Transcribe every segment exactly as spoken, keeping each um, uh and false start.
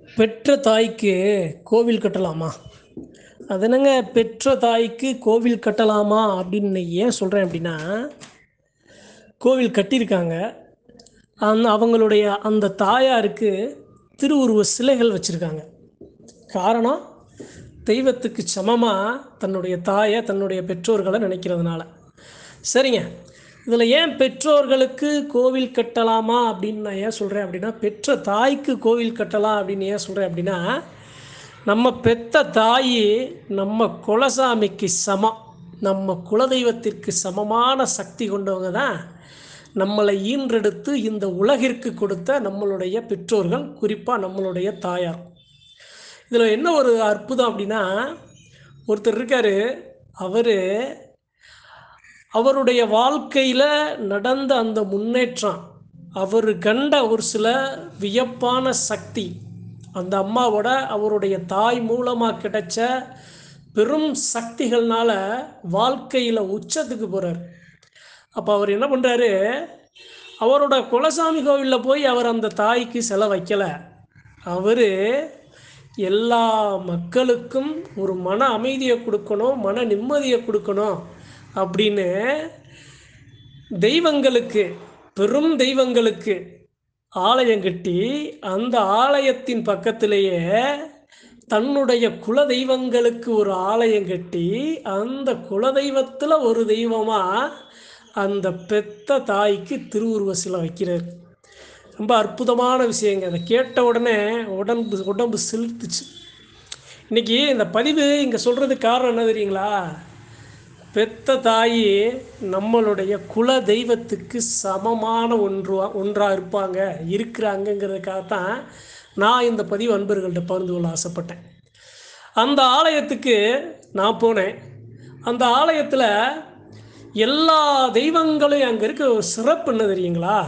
பெற்ற தாய்க்கு கோவில் கட்டலாமா? அது என்னங்க பெற்ற தாய்க்கு கோவில் கட்டலாமா அப்படின்னு ஏன் சொல்கிறேன் அப்படின்னா, கோவில் கட்டியிருக்காங்க. அந்த அவங்களுடைய அந்த தாயாருக்கு திருவுருவ சிலைகள் வச்சுருக்காங்க. காரணம், தெய்வத்துக்கு சமமாக தன்னுடைய தாயை தன்னுடைய பெற்றோர்களை நினைக்கிறதுனால. சரிங்க. இதில் ஏன் பெற்றோர்களுக்கு கோவில் கட்டலாமா அப்படின்னு நான் ஏன் சொல்கிறேன் அப்படின்னா, பெற்ற தாய்க்கு கோவில் கட்டலாம் அப்படின்னு ஏன் சொல்கிறேன் அப்படின்னா, நம்ம பெத்த தாய் நம்ம குலசாமிக்கு சமம். நம்ம குலதெய்வத்திற்கு சமமான சக்தி கொண்டவங்க தான் நம்மளை ஈன்றெடுத்து இந்த உலகிற்கு கொடுத்த நம்மளுடைய பெற்றோர்கள், குறிப்பாக நம்மளுடைய தாயார். இதில் என்ன ஒரு அற்புதம் அப்படின்னா, ஒருத்தர் இருக்கார். அவர் அவருடைய வாழ்க்கையில் நடந்த அந்த முன்னேற்றம், அவர் கண்ட ஒரு சில வியப்பான சக்தி, அந்த அம்மாவோட அவருடைய தாய் மூலமாக கிடைச்ச பெரும் சக்திகள்னால வாழ்க்கையில் உச்சத்துக்கு போகிறார். அப்போ அவர் என்ன பண்ணுறாரு, அவரோட குலசாமி கோவிலில் போய் அவர் அந்த தாய்க்கு சிலை வைக்கலை. அவர் எல்லா மக்களுக்கும் ஒரு மன அமைதியை கொடுக்கணும், மன நிம்மதியை கொடுக்கணும் அப்படின்னு தெய்வங்களுக்கு, பெரும் தெய்வங்களுக்கு ஆலயம் கட்டி, அந்த ஆலயத்தின் பக்கத்திலேயே தன்னுடைய குல தெய்வங்களுக்கு ஒரு ஆலயம் கட்டி, அந்த குலதெய்வத்தில் ஒரு தெய்வமாக அந்த பெத்த தாய்க்கு திருவுருவ சிலை வைக்கிறார். ரொம்ப அற்புதமான விஷயங்க. அதை கேட்ட உடனே உடம்பு உடம்பு சிலிர்த்துச்சு. இன்றைக்கி இந்த பதிவு இங்கே சொல்கிறதுக்கு காரணம் என்ன தெரியுங்களா? பெத்த தாய் நம்மளுடைய குல தெய்வத்துக்கு சமமான ஒன்று ஒன்றாக இருப்பாங்க, இருக்கிறாங்கங்கிறதுக்காகத்தான் நான் இந்த பதிவு அன்பர்கள்ட்ட பகிர்ந்து கொள்ள ஆசைப்பட்டேன். அந்த ஆலயத்துக்கு நான் போனேன். அந்த ஆலயத்தில் எல்லா தெய்வங்களையும் அங்கே இருக்க ஒரு சிறப்பு என்ன தெரியுங்களா?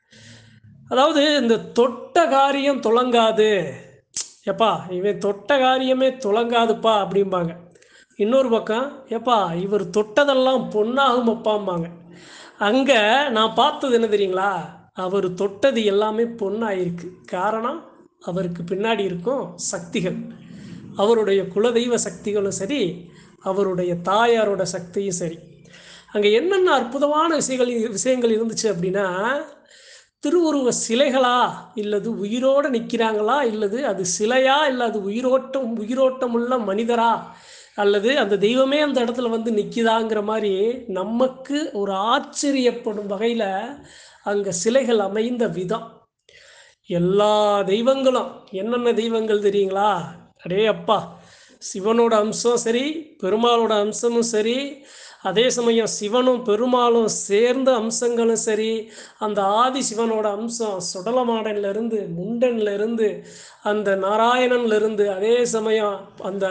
அதாவது இந்த தொட்ட காரியம் துளங்காது, எப்பா இவன் தொட்ட காரியமே துளங்காதுப்பா அப்படிம்பாங்க. இன்னொரு பக்கம், எப்பா இவர் தொட்டதெல்லாம் பொன்னாகும் அப்பாம்பாங்க. அங்கே நான் பார்த்தது என்ன தெரியுங்களா? அவர் தொட்டது எல்லாமே பொன்னாயிருக்கு. காரணம், அவருக்கு பின்னாடி இருக்கும் சக்திகள், அவருடைய குலதெய்வ சக்திகளும் சரி, அவருடைய தாயாரோட சக்தியும் சரி. அங்கே என்னென்ன அற்புதமான விஷயங்கள் விஷயங்கள் இருந்துச்சு அப்படின்னா, திருவுருவ சிலைகளா, இல்லது உயிரோடு நிற்கிறாங்களா, இல்லது அது சிலையா, இல்லை அது உயிரோட்டம் உயிரோட்டம் உள்ள மனிதரா, அல்லது அந்த தெய்வமே அந்த இடத்துல வந்து நிற்கிதாங்கிற மாதிரி நமக்கு ஒரு ஆச்சரியப்படும் வகையில் அங்கே சிலைகள் அமைந்த விதம். எல்லா தெய்வங்களும் என்னென்ன தெய்வங்கள் தெரியுங்களா? அடே அப்பா, சிவனோட அம்சம் சரி, பெருமாளோட அம்சமும் சரி, அதே சமயம் சிவனும் பெருமாளும் சேர்ந்த அம்சங்களும் சரி, அந்த ஆதி சிவனோட அம்சம் சுடலமாடன்லேருந்து, முண்டன்லேருந்து, அந்த நாராயணன்லேருந்து, அதே சமயம் அந்த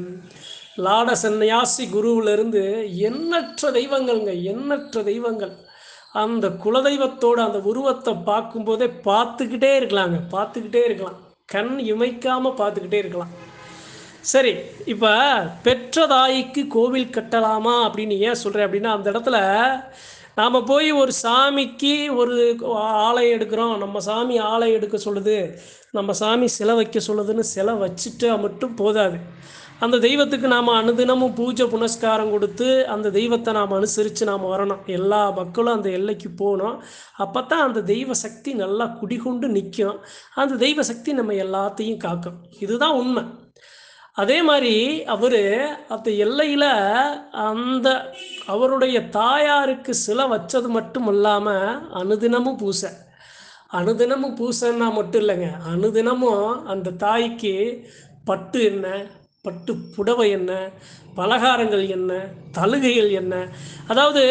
லாட சந்நியாசி குருவிலிருந்து எண்ணற்ற தெய்வங்கள்ங்க, எண்ணற்ற தெய்வங்கள். அந்த குலதெய்வத்தோட அந்த உருவத்தை பார்க்கும்போதே பார்த்துக்கிட்டே இருக்கலாங்க, பார்த்துக்கிட்டே இருக்கலாம், கண் இமைக்காமல் பார்த்துக்கிட்டே இருக்கலாம். சரி, இப்போ பெற்ற தாய்க்கு கோவில் கட்டலாமா அப்படின்னு ஏன் சொல்கிறேன் அப்படின்னா, அந்த இடத்துல நாம் போய் ஒரு சாமிக்கு ஒரு ஆலயம் எடுக்கிறோம், நம்ம சாமி ஆலயம் எடுக்க சொல்லுது, நம்ம சாமி சிலை வைக்க சொல்லுதுன்னு சிலை வச்சுட்டா மட்டும் போதாது. அந்த தெய்வத்துக்கு நாம் அனுதினமும் பூஜை புனஸ்காரம் கொடுத்து அந்த தெய்வத்தை நாம் அனுசரித்து நாம் வரணும். எல்லா மக்களும் அந்த எல்லைக்கு போகணும். அப்போ தான் அந்த தெய்வ சக்தி நல்லா குடிகொண்டு நிற்கும். அந்த தெய்வ சக்தி நம்ம எல்லாத்தையும் காக்கும். இதுதான் உண்மை. அதே மாதிரி அவர் அந்த எல்லையில் அந்த அவருடைய தாயாருக்கு சிலை வச்சது மட்டும் இல்லாமல் அனுதினமும் பூசை, அனுதினமும் பூசைன்னா மட்டும் இல்லைங்க, அனுதினமும் அந்த தாய்க்கு பட்டு என்ன, பட்டு புடவை என்ன, பலகாரங்கள் என்ன, தழுகைகள் என்ன, அதாவது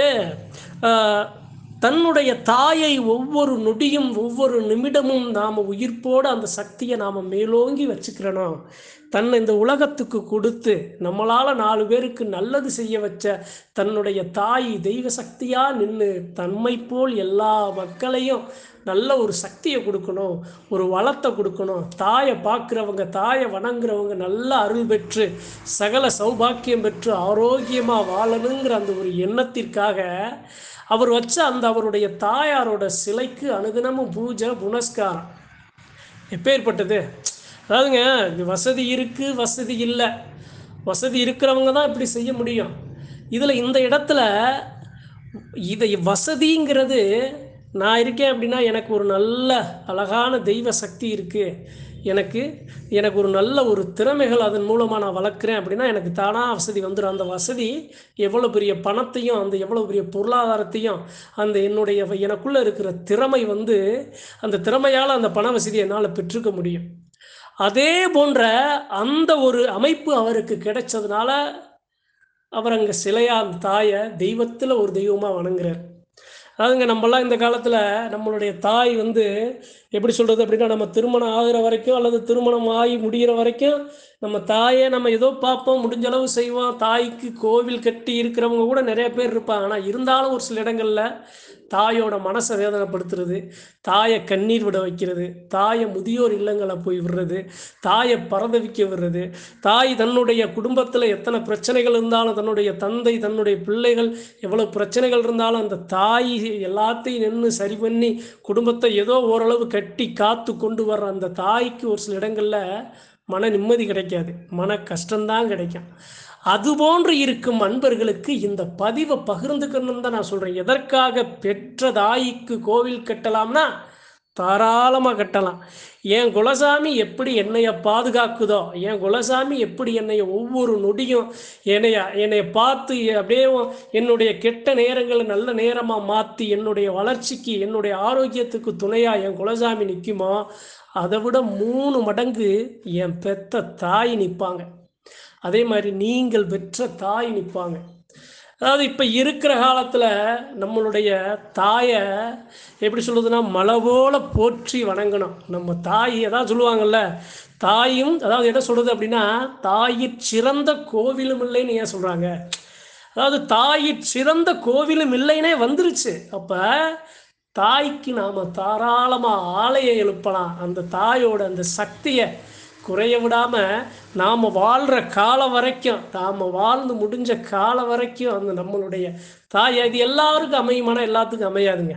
தன்னுடைய தாயை ஒவ்வொரு நொடியும் ஒவ்வொரு நிமிடமும் நாம் உயிர்ப்போடு அந்த சக்தியை நாம் மேலோங்கி வச்சுக்கிறணும். தன்னை இந்த உலகத்துக்கு கொடுத்து நம்மளால் நாலு பேருக்கு நல்லது செய்ய வச்ச தன்னுடைய தாய் தெய்வ சக்தியாக நின்று தன்மை போல் எல்லா மக்களையும் நல்ல ஒரு சக்தியை கொடுக்கணும், ஒரு வளத்தை கொடுக்கணும். தாயை பார்க்குறவங்க, தாயை வணங்குறவங்க நல்ல அருள் பெற்று சகல சௌபாக்கியம் பெற்று ஆரோக்கியமாக வாழணுங்கிற அந்த ஒரு எண்ணத்திற்காக அவர் வச்ச அந்த அவருடைய தாயாரோட சிலைக்கு அனுதினமும் பூஜை புனஸ்காரம் எப்பேற்பட்டது. அதாவதுங்க, இது வசதி இருக்கு, வசதி இல்ல. வசதி இருக்கிறவங்க தான் இப்படி செய்ய முடியும். இதுல இந்த இடத்துல இதை வசதிங்கிறது, நான் இருக்கேன் அப்படின்னா, எனக்கு ஒரு நல்ல அழகான தெய்வ சக்தி இருக்கு. எனக்கு எனக்கு ஒரு நல்ல ஒரு திறமைகள் அதன் மூலமா நான் வளர்க்குறேன் அப்படின்னா, எனக்கு தானா வசதி வந்துரும். அந்த வசதி எவ்வளோ பெரிய பணத்தையும், அந்த எவ்வளோ பெரிய பொருளாதாரத்தையும், அந்த என்னுடைய வ எனக்குள்ள இருக்கிற திறமை வந்து, அந்த திறமையால அந்த பண வசதிய என்னால பெற்றுக்க முடியும். அதே போன்ற அந்த ஒரு அமைப்பு அவருக்கு கிடைச்சதுனால, அவர் அங்க சிலையா அந்த தாய தெய்வத்துல ஒரு தெய்வமா வணங்குறாரு. அதாவதுங்க நம்பலாம் இந்த காலத்துல நம்மளுடைய தாய் வந்து எப்படி சொல்றது அப்படின்னா, நம்ம திருமணம் ஆகுற வரைக்கும் அல்லது திருமணம் ஆகி முடியிற வரைக்கும், நம்ம தாய நம்ம ஏதோ பார்ப்போம், முடிஞ்ச அளவு செய்வோம். தாய்க்கு கோவில் கட்டி இருக்கிறவங்க கூட நெறைய பேர் இருப்பாங்க. ஆனா இருந்தாலும் ஒரு சில இடங்கள்ல தாயோட மனச வேதனைப்படுத்துறது, தாய கண்ணீர் விட வைக்கிறது, தாய முதியோர் இல்லங்கள்ல போய் விடுறது, தாய பரதவிக்க விடுறது, தாய் தன்னுடைய குடும்பத்துல எத்தனை பிரச்சனைகள் இருந்தாலும், தன்னுடைய தந்தை, தன்னுடைய பிள்ளைகள் எவ்வளவு பிரச்சனைகள் இருந்தாலும், அந்த தாய் எல்லாத்தையும் நின்னு சரி பண்ணி, குடும்பத்த ஏதோ ஓரளவு கட்டி காத்து கொண்டு வர்ற அந்த தாய்க்கு ஒரு சில இடங்கள்ல மன நிம்மதி கிடைக்காது. மன கஷ்டம் தான் கிடைக்கும். அதுபோன்று இருக்கும் அன்பர்களுக்கு இந்த பதிவ பகிர்ந்துக்கணும்னு தான் நான் சொல்றேன். எதற்காக பெற்ற தாய்க்கு கோவில் கட்டலாம்னா, தாராளமா கட்டலாம். என் குலசாமி எப்படி என்னைய பாதுகாக்குதோ, என் குலசாமி எப்படி என்னைய ஒவ்வொரு நொடியும் என்னைய என்னைய பார்த்து அப்படியே என்னுடைய கெட்ட நேரங்கள நல்ல நேரமா மாத்தி, என்னுடைய வளர்ச்சிக்கு, என்னுடைய ஆரோக்கியத்துக்கு துணையா என் குலசாமி நிக்குமோ, அத விட மூணு மடங்கு என் பெத்த தாய் நிப்பாங்க. அதே மாரி நீங்கள் பெற்ற தாய் நிப்பாங்க. அதாவது இப்ப இருக்கிற காலத்துல நம்மளுடைய தாய எப்படி சொல்றதுன்னா, மலை போல போற்றி வணங்கணும். நம்ம தாய் அதான் சொல்லுவாங்கல்ல, தாயும் அதாவது என்ன சொல்றது அப்படின்னா, தாயிற் சிறந்த கோவிலும் இல்லைன்னு ஏன் சொல்றாங்க? அதாவது தாயிற் சிறந்த கோவிலும் இல்லைன்னே வந்துருச்சு. அப்ப தாய்க்கு நாம தாராளமா ஆலயம் எழுப்பலாம். அந்த தாயோட அந்த சக்திய குறைய விடாம, நாம வாழ்ற காலம் வரைக்கும், நாம வாழ்ந்து முடிஞ்ச காலம் வரைக்கும் அந்த நம்மளுடைய தாய் அது எல்லாருக்கும் அமையுமானா எல்லாத்துக்கும் அமையாதுங்க.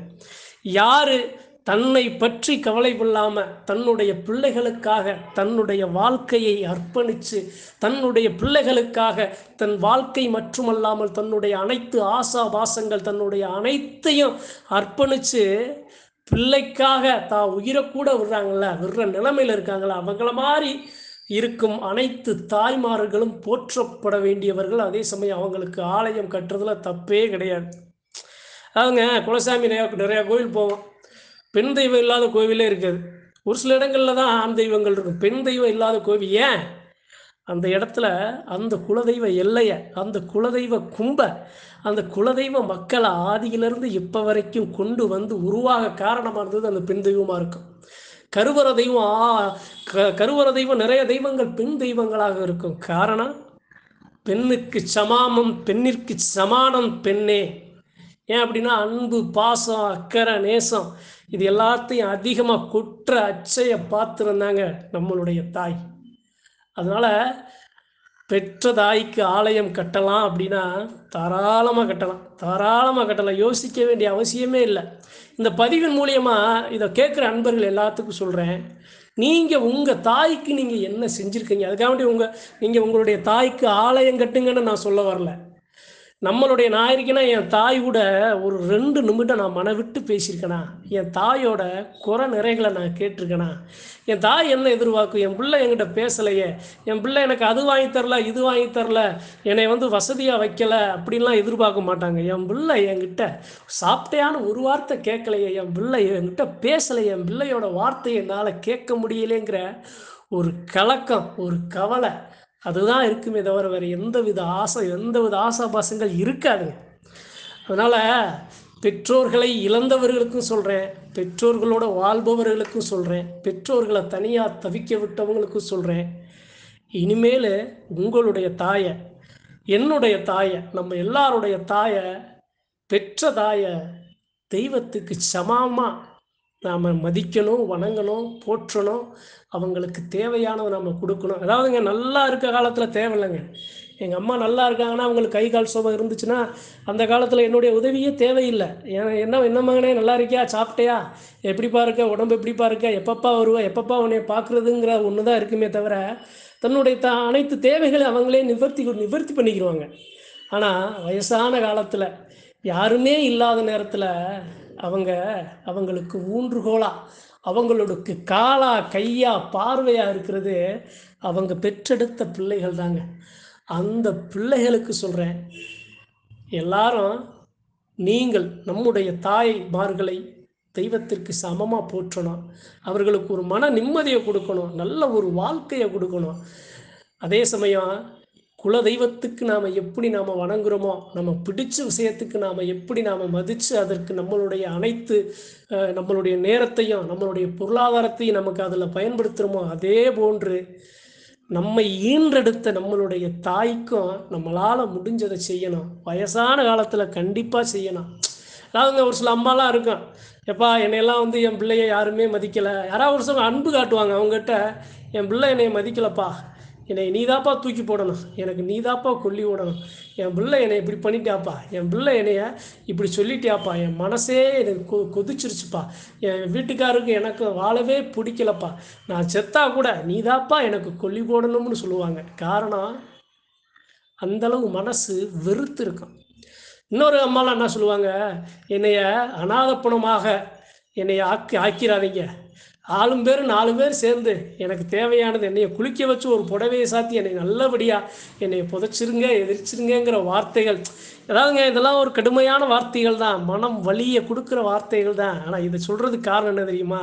யாரு தன்னை பற்றி கவலைப்படாம, தன்னுடைய பிள்ளைகளுக்காக தன்னுடைய வாழ்க்கையை அர்ப்பணிச்சு, தன்னுடைய பிள்ளைகளுக்காக தன் வாழ்க்கை மட்டுமல்லாமல் தன்னுடைய அனைத்து ஆசாபாசங்கள், தன்னுடைய அனைத்தையும் அர்ப்பணிச்சு, பிள்ளைக்காக தான் உயிரக்கூட விடுறாங்கல்ல, விடுற நிலைமையில இருக்காங்கல்ல, அவங்கள மாரி இருக்கும் அனைத்து தாய்மார்களும் போற்றப்பட வேண்டியவர்கள். அதே சமயம் அவங்களுக்கு ஆலயம் கட்டுறதுல தப்பே கிடையாது. அதாவதுங்க குலசாமி நிறையா நிறையா கோவில் போவோம். பெண் தெய்வம் இல்லாத கோவிலே இருக்காது. ஒரு சில இடங்கள்ல தான் ஆண் தெய்வங்கள் இருக்கும். பெண் தெய்வம் இல்லாத கோவில் ஏன்? அந்த இடத்துல அந்த குலதெய்வ எல்லைய, அந்த குலதெய்வ கும்ப, அந்த குலதெய்வ மக்கள ஆதியிலிருந்து இப்ப வரைக்கும் கொண்டு வந்து உருவாக காரணமா இருந்தது அந்த பெண் தெய்வமா இருக்கும். கருவற தெய்வம் ஆ க கருவற தெய்வம் நிறைய தெய்வங்கள் பெண் தெய்வங்களாக இருக்கும். காரணம், பெண்ணுக்கு சமாமம் பெண்ணிற்கு சமானம் பெண்ணே. ஏன் அப்படின்னா, அன்பு, பாசம், அக்கறை, நேசம் இது எல்லாத்தையும் அதிகமா கொட்டுற அச்சய பாத்திரம் நம்மளுடைய தாய். அதனால பெற்ற தாய்க்கு ஆலயம் கட்டலாம் அப்படின்னா, தாராளமா கட்டலாம். தாராளமா கட்டலாம். யோசிக்க வேண்டிய அவசியமே இல்ல. இந்த பதிவின் மூலியமா இத கேட்கிற அன்பர்கள் எல்லாத்துக்கும் சொல்றேன். நீங்க உங்க தாய்க்கு நீங்க என்ன செஞ்சிருக்கீங்க? அதுக்காண்டி உங்க நீங்க உங்களுடைய தாய்க்கு ஆலயம் கட்டுங்கன்னு நான் சொல்ல வரல. நம்மளுடைய நான் இருக்கேன்னா, என் தாய் கூட ஒரு ரெண்டு நிமிடம் நான் மனவிட்டு பேசியிருக்கேனா? என் தாயோட குறை நிறைகள நான் கேட்டுருக்கேனா? என் தாய் என்ன எதிர்பார்க்கும்? என் பிள்ளை என்கிட்ட பேசலையே! என் பிள்ளை எனக்கு அது வாங்கி தரல, இது வாங்கி தரல, என்னைய வந்து வசதியா வைக்கல, அப்படின்லாம் எதிர்பார்க்க மாட்டாங்க. என் பிள்ளை என்கிட்ட சாப்பிட்டியான்னு ஒரு வார்த்தை கேட்கலையே! என் பிள்ளை என்கிட்ட பேசலையே! என் பிள்ளையோட வார்த்தைய என்னால கேட்க முடியலேங்கிற ஒரு கலக்கம், ஒரு கவலை அதுதான் இருக்குமே தவிர, வேற எந்தவித ஆசை எந்தவித ஆசாபாசங்கள் இருக்காதுங்க. அதனால பெற்றோர்களை இழந்தவர்களுக்கும் சொல்றேன், பெற்றோர்களோட வாழ்பவர்களுக்கும் சொல்றேன், பெற்றோர்கள தனியா தவிக்க விட்டவங்களுக்கும் சொல்றேன். இனிமேலு உங்களுடைய தாய, என்னுடைய தாய, நம்ம எல்லாருடைய தாய, பெற்ற தாய தெய்வத்துக்கு சமமா நாம மதிக்கணும், வணங்கணும், போற்றணும். அவங்களுக்கு தேவையானத நம்ம குடுக்கணும். அதாவதுங்க நல்லா இருக்க காலத்துல தேவையில்லங்க. எங்கள் அம்மா நல்லா இருக்காங்கன்னா அவங்களுக்கு கை கால் சோபம் இருந்துச்சுன்னா அந்த காலத்தில் என்னுடைய உதவியே தேவையில்லை. ஏன் என்ன என்ன மகனே நல்லா இருக்கியா, சாப்பிட்டியா, எப்படிப்பா இருக்க, உடம்பு எப்படிப்பா இருக்க, எப்பப்பா வருவ, எப்பப்பா உன்னை பார்க்குறதுங்கிற ஒன்று தான் இருக்குமே தவிர தன்னுடைய த அனைத்து தேவைகளை அவங்களே நிவர்த்தி நிவர்த்தி பண்ணிக்கிடுவாங்க. ஆனால் வயசான காலத்தில் யாருமே இல்லாத நேரத்தில் அவங்க அவங்களுக்கு ஊன்றுகோலா அவங்களுக்கு காலா கையா பார்வையாக இருக்கிறது அவங்க பெற்றெடுத்த பிள்ளைகள் தாங்க. அந்த பிள்ளைகளுக்கு சொல்கிறேன், எல்லாரும் நீங்கள் நம்முடைய தாய்மார்களை தெய்வத்திற்கு சமமாக போற்றணும். அவர்களுக்கு ஒரு மன நிம்மதியை கொடுக்கணும், நல்ல ஒரு வாழ்க்கையை கொடுக்கணும். அதே சமயம் குல தெய்வத்துக்கு நாம் எப்படி நாம் வணங்குறோமோ, நம்ம பிடிச்ச விஷயத்துக்கு நாம் எப்படி நாம் மதித்து அதற்கு நம்மளுடைய அனைத்து நம்மளுடைய நேரத்தையும் நம்மளுடைய பொருளாதாரத்தையும் நமக்கு அதில் பயன்படுத்துகிறோமோ, அதே போன்று நம்மை ஈன்றெடுத்த நம்மளுடைய தாய்க்கும் நம்மளால் முடிஞ்சதை செய்யணும். வயசான காலத்தில் கண்டிப்பாக செய்யணும். அதாவதுங்க ஒரு சில அம்மாலாம் இருக்கும், எப்பா என்னையெல்லாம் வந்து என் பிள்ளைய யாருமே மதிக்கலை, யாராவது ஒரு சில அன்பு காட்டுவாங்க அவங்ககிட்ட, என் பிள்ளை என்னை மதிக்கலைப்பா, என்னை நீதாப்பா தூக்கி போடணும், எனக்கு நீதாப்பா கொல்லி விடணும், என் பிள்ளை என்னை இப்படி பண்ணிட்டியாப்பா, என் பிள்ளை என்னைய இப்படி சொல்லிட்டியாப்பா, என் மனசே எனக்கு கொ கொதிச்சிருச்சுப்பா, என் வீட்டுக்காருக்கு எனக்கு வாழவே பிடிக்கலப்பா, நான் செத்தா கூட நீதாப்பா எனக்கு கொல்லி போடணும்னு சொல்லுவாங்க. காரணம் அந்தளவு மனசு வெறுத்து இருக்கும். இன்னொரு அம்மாலாம் என்ன சொல்லுவாங்க, என்னைய அநாதப்பணமாக என்னை ஆக்கி ஆக்கிறாதீங்க, ஆளும் பேர் நாலு பேர் சேர்ந்து எனக்கு தேவையானது என்னைய குளிக்க வச்சு ஒரு புடவையை சாத்தி என்னை நல்லபடியாக என்னை புதைச்சிருங்க எதிர்ச்சிருங்கிற வார்த்தைகள். அதாவதுங்க இதெல்லாம் ஒரு கடுமையான வார்த்தைகள் தான், மனம் வலியை கொடுக்குற வார்த்தைகள் தான். ஆனால் இதை சொல்கிறதுக்கு காரணம் என்ன தெரியுமா,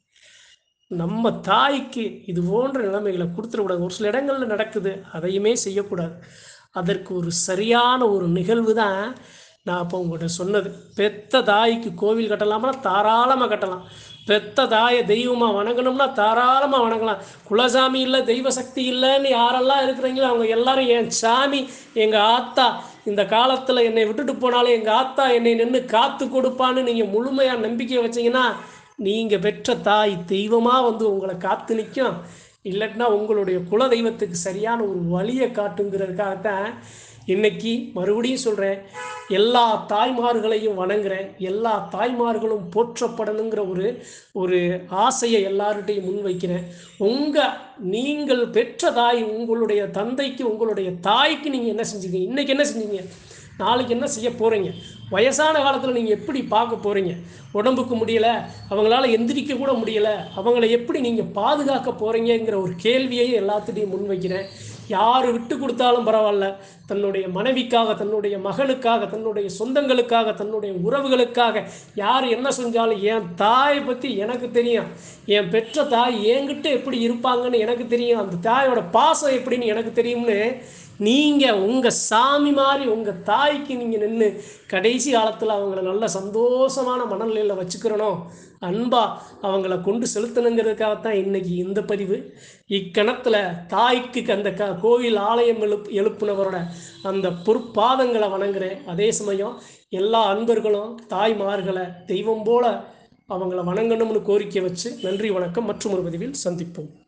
நம்ம தாய்க்கு இது போன்ற நிலைமைகளை கொடுத்துடக்கூடாது. ஒரு சில இடங்களில் நடக்குது, அதையுமே செய்யக்கூடாது. அதற்கு ஒரு சரியான ஒரு நிகழ்வு தான் நான் அப்போ உங்கள்கிட்ட சொன்னது. பெத்த தாய்க்கு கோவில் கட்டலாமா, தாராளமாக கட்டலாம். பெத்த தாயை தெய்வமாக வணங்கணும்னா தாராளமாக வணங்கலாம். குலசாமி இல்லை, தெய்வ சக்தி இல்லைன்னு யாரெல்லாம் இருக்கிறீங்களோ அவங்க எல்லாரும் என் சாமி, எங்கள் ஆத்தா, இந்த காலத்தில் என்னை விட்டுட்டு போனாலும் எங்கள் ஆத்தா என்னை நின்று காத்து கொடுப்பான்னு நீங்கள் முழுமையாக நம்பிக்கை வச்சிங்கன்னா நீங்கள் பெற்ற தாய் தெய்வமாக வந்து உங்களை காத்து நிற்கும். இல்லைன்னா உங்களுடைய குல தெய்வத்துக்கு சரியான ஒரு வழியை காட்டுங்கிறதுக்காகத்தான் இன்னைக்கு மறுபடியும் சொல்கிறேன், எல்லா தாய்மார்களையும் வணங்குறேன், எல்லா தாய்மார்களும் போற்றப்படணுங்கிற ஒரு ஒரு ஆசையை எல்லார்கிட்டையும் முன்வைக்கிறேன். உங்கள் நீங்கள் பெற்ற தாய், உங்களுடைய தந்தைக்கு உங்களுடைய தாய்க்கு நீங்கள் என்ன செஞ்சீங்க, இன்றைக்கி என்ன செஞ்சீங்க, நாளைக்கு என்ன செய்ய போகிறீங்க, வயசான காலத்தில் நீங்கள் எப்படி பார்க்க போகிறீங்க, உடம்புக்கு முடியலை, அவங்களால எந்திரிக்க கூட முடியலை, அவங்கள எப்படி நீங்கள் பாதுகாக்க போகிறீங்கிற ஒரு கேள்வியை எல்லாத்துட்டையும் முன்வைக்கிறேன். யார் விட்டு கொடுத்தாலும் பரவாயில்ல, தன்னுடைய மனைவிக்காக, தன்னுடைய மகனுக்காக, தன்னுடைய சொந்தங்களுக்காக, தன்னுடைய உறவுகளுக்காக யார் என்ன செஞ்சாலும் என் தாயை பற்றி எனக்கு தெரியும், என் பெற்ற தாய் என்கிட்ட எப்படி இருப்பாங்கன்னு எனக்கு தெரியும், அந்த தாயோட பாசம் எப்படின்னு எனக்கு தெரியும்னு நீங்கள் உங்கள் சாமி மாதிரி உங்கள் தாய்க்கு நீங்கள் நின்று கடைசி காலத்தில் அவங்கள நல்ல சந்தோஷமான மனநிலையில் வச்சுக்கிறணும், அன்பாக அவங்கள கொண்டு செலுத்தணுங்கிறதுக்காகத்தான் இன்றைக்கி இந்த பதிவு. இக்கணத்தில் தாய்க்கு அந்த க கோவில் ஆலயம் எழுப் எழுப்புனவரோட அந்த பொற்பாதங்களை வணங்குறேன். அதே சமயம் எல்லா அன்பர்களும் தாய்மார்களை தெய்வம் போல் அவங்கள வணங்கணும்னு கோரிக்கை வச்சு நன்றி வணக்கம். மற்றும் ஒரு பதிவில் சந்திப்போம்.